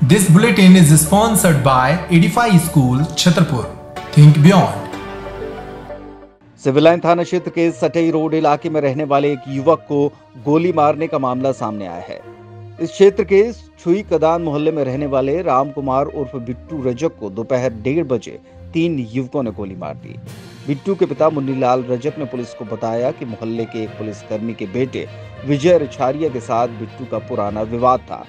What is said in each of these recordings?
This bulletin is sponsored by Edify School, Chhatarpur. Think beyond. Civil line थाना क्षेत्र के सटई road इलाके में रहने वाले एक युवक को गोली मारने का मामला सामने आया है। इस क्षेत्र के छुई कदान मोहल्ले में रहने वाले राम कुमार उर्फ बिट्टू रजक को दोपहर 1:30 बजे 3 युवकों ने गोली मार दी। बिट्टू के पिता मुन्नीलाल रजक ने पुलिस को बताया कि मोहल्ले के एक पुलिसकर्मी के बेटे विजय रिछारिया के साथ बिट्टू का पुराना विवाद था।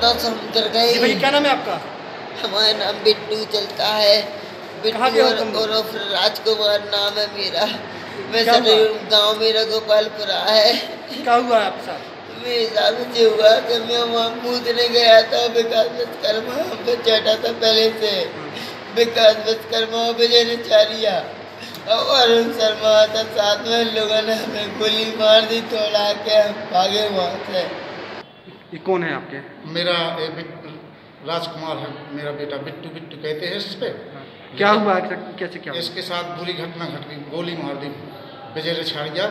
क्या नाम है आपका? हमारा नाम बिट्टू चलता है। बिट्टू और राजकुमार नाम है मेरा। मैं गाँव मेरा गोपालपुरा है। क्या हुआ है आपके साथ? मेरे साथ ये हुआ कि मैं वहाँ कूदने गया था। विकास विश्वकर्मा पे चढ़ा था पहले से। विकास विश्वकर्मा विजय रिछारिया और अरुण शर्मा था साथ में। लोगों ने हमें गोली मार दी, तोड़ा के हम भागे वहाँ से। ये कौन है आपके? मेरा राजकुमार है, मेरा बेटा बिट्टू कहते हैं इस पे। क्या हुआ, कैसे क्या हुआ? इसके साथ बुरी घटना घट गई, गोली मार दी विजय रिछारिया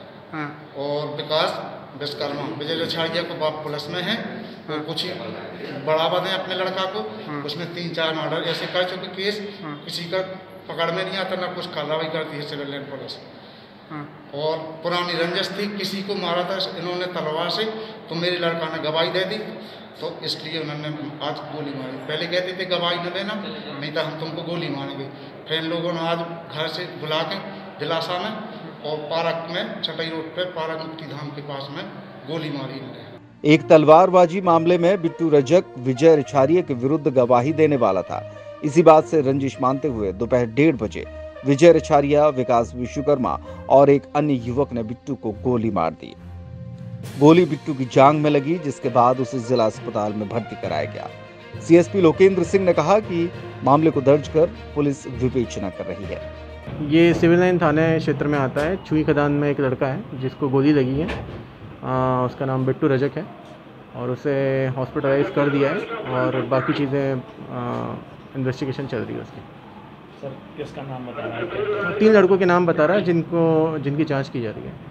और विकास विश्वकर्मा। विजय रिछारिया को बाप पुलिस में है और कुछ बढ़ावा दें अपने लड़का को। उसने 3-4 मर्डर ऐसे कर चुके केस, किसी का पकड़ में नहीं आता, ना कुछ कार्रवाई करती है सिविल लाइन पुलिस। और पुरानी रंजिश थी, किसी को मारा था इन्होंने तलवार से, तो मेरे लड़का ने गवाही दे दी, तो इसलिए उन्होंने आज गोली मारी। पहले कहते थे गवाही न देना, नहीं तो हम तुमको गोली मारेंगे। फिर इन लोगों ने आज घर से बुला के दिलासा में और पार्क में सटई रोड पे पार्क मुक्ति धाम के पास में गोली मारी इन्होंने। एक तलवारबाजी मामले में बिट्टू रजक विजय रिछारिया के विरुद्ध गवाही देने वाला था। इसी बात से रंजिश मानते हुए दोपहर 1:30 बजे विजय रिछारिया, विकास विश्वकर्मा और एक अन्य युवक ने बिट्टू को गोली मार दी। गोली बिट्टू की जांघ में लगी, जिसके बाद उसे जिला अस्पताल में भर्ती कराया गया। सीएसपी लोकेंद्र सिंह ने कहा कि मामले को दर्ज कर पुलिस विवेचना कर रही है। ये सिविल लाइन थाने क्षेत्र में आता है। छुई खदान में एक लड़का है जिसको गोली लगी है। उसका नाम बिट्टू रजक है और उसे हॉस्पिटलाइज कर दिया है और बाकी चीज़ें इन्वेस्टिगेशन चल रही है उसकी। सर किसका नाम बता रहा है? 3 लड़कों के नाम बता रहा है जिनकी जांच की जा रही है।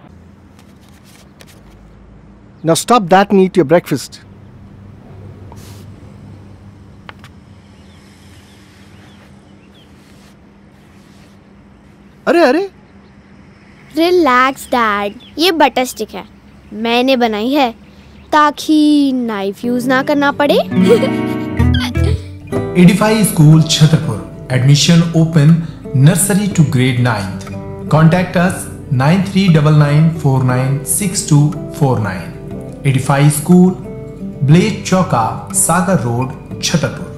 Now stop that and eat your breakfast. अरे रिलैक्स डैड, ये बटर स्टिक है, मैंने बनाई है ताकि नाइफ यूज ना करना पड़े। Edify School, Chhatarpur. Admission open nursery to grade 9th. Contact us 9399496249. Edify School, Blade Chowka, Sagar Road, Chhatarpur.